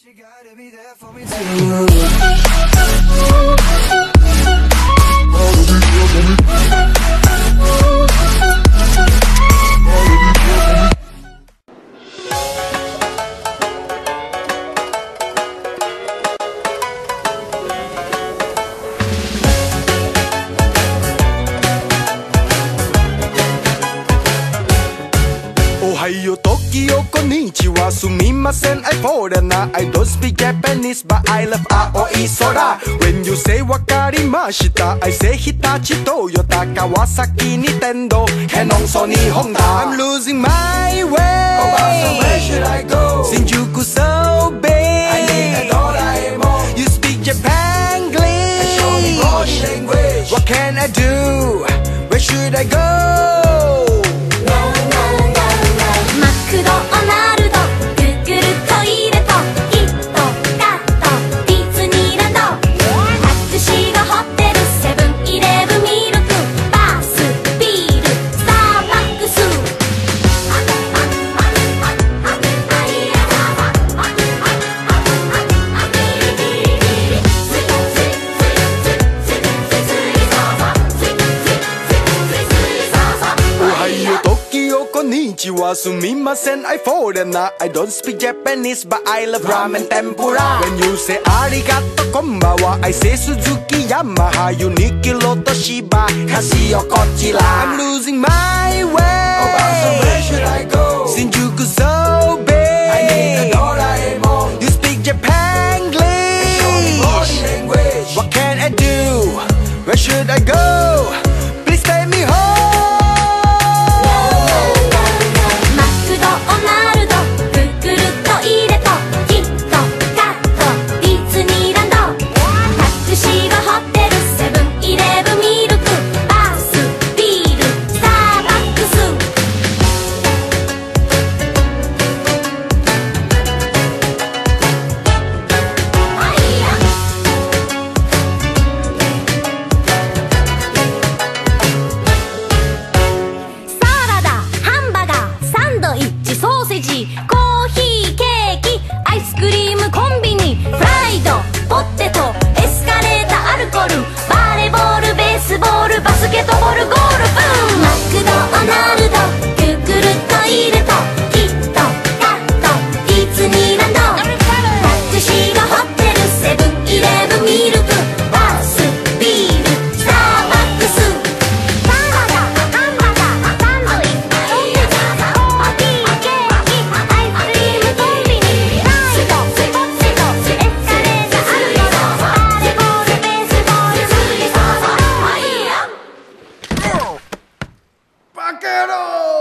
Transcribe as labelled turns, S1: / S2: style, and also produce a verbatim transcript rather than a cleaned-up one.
S1: Ohio, Tokyo, konnichiwa, sumimasen, I foreigner. I don't speak Japanese, but I love Aoi Sora. When you say wakarimashita, I say Hitachi, Toyota, Kawasaki, Nintendo, Canon, Sony, Honda. I'm losing my way. Oh, so where should I go? Shinjuku so big. I need a Doraemon. You speak Japanglish. Show me body language. What can I do? Where should I go?
S2: マクドナルド、グーグルトイレとキットカット、ディズニーランド、タクシーがホテル、セブンイレブンミルク、バス、ビール、スターバックス。
S1: Konnichiwa, sumimasen, I foreigner. I don't speak Japanese, but I love ramen tempura. When you say arigato, konbawa, I say Suzuki, Yamaha, Uniqlo, Toshiba, Casio, Kochila. I'm losing my way. Oh, so where should I go? Shinjuku so big. I need a Doraemon. You speak Japanglish. Show me body language. What can I do? Where should I go? Please take me home. バカ野郎